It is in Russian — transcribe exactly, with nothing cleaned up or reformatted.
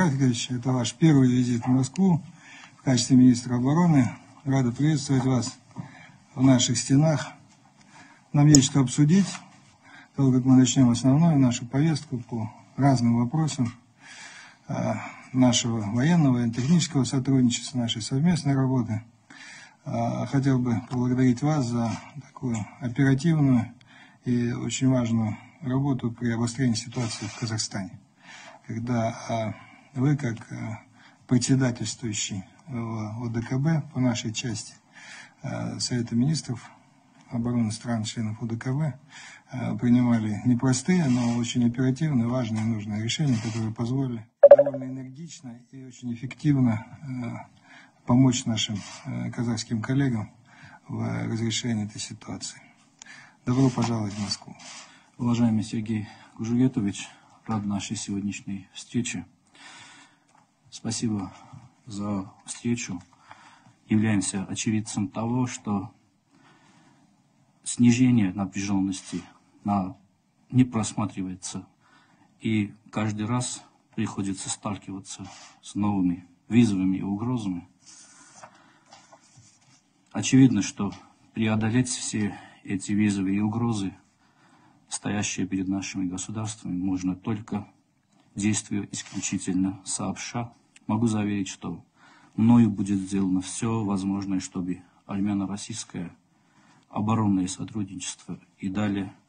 Рафикович, это ваш первый визит в Москву в качестве министра обороны. Рада приветствовать вас в наших стенах. Нам есть что обсудить, так как мы начнем основную нашу повестку по разным вопросам нашего военного и технического сотрудничества, нашей совместной работы. Хотел бы поблагодарить вас за такую оперативную и очень важную работу при обострении ситуации в Казахстане, когда вы, как председательствующий в ОДКБ по нашей части Совета министров обороны стран-членов ОДКБ, принимали непростые, но очень оперативные, важные и нужные решения, которые позволили довольно энергично и очень эффективно помочь нашим казахским коллегам в разрешении этой ситуации. Добро пожаловать в Москву. Уважаемый Сергей Кужугетович, рад нашей сегодняшней встрече. Спасибо за встречу. Являемся очевидцем того, что снижение напряженности на, не просматривается, и каждый раз приходится сталкиваться с новыми вызовами и угрозами. Очевидно, что преодолеть все эти вызовы и угрозы, стоящие перед нашими государствами, можно только действуя исключительно сообща. Могу заверить, что мною будет сделано все возможное, чтобы армяно-российское оборонное сотрудничество и далее